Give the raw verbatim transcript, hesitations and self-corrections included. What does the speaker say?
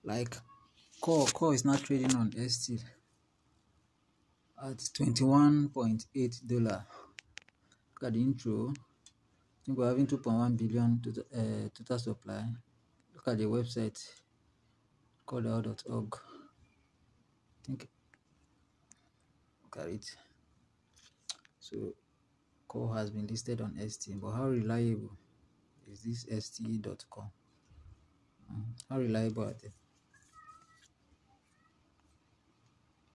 Like core core is not trading on S T at twenty-one point eight dollar. Look at the intro. I think we're having two point one billion total, uh, total supply. Look at the website, coredao dot org. I think look at it. So core has been listed on S T, but how reliable is this S T dot com? Mm, How reliable are they?